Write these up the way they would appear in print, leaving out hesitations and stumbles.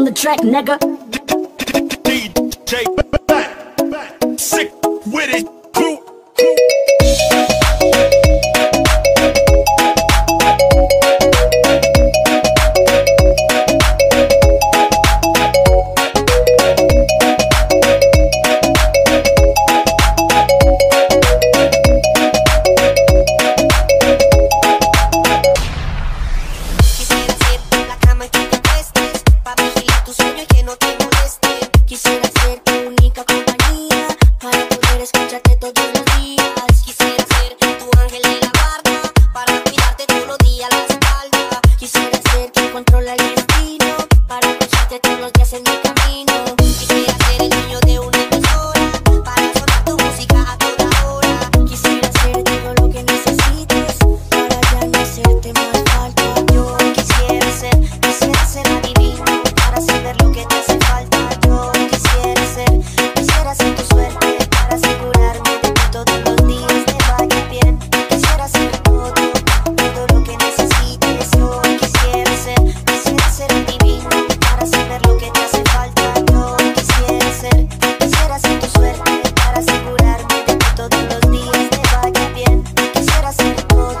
the track, nigga. DJ Sick with it. Quisiera ser tu única compañía para poder escucharte todos los días. Quisiera ser tu ángel de la guarda para cuidarte todos los días la espalda. Quisiera ser quien controla el destino para escucharte todos los días en mi camino. Quisiera ser el dueño de una emisora para sonar tu música a toda hora. Quisiera ser todo lo que necesites para ya no hacerte más falta. Yo quisiera ser adivino para saber lo que te hace falta. Quisiera ser tu suerte para asegurarme de que todos los días te vaya bien. Quisiera ser todo lo que necesites. Yo quisiera ser un divino para saber lo que te hace falta. Yo quisiera ser tu suerte para asegurarme de que todos los días te vaya bien. Quisiera ser todo.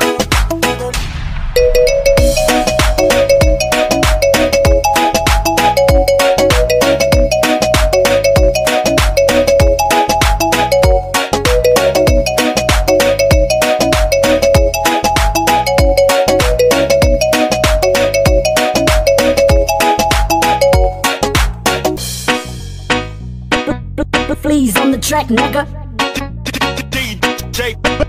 Please on the track, nigga. DJ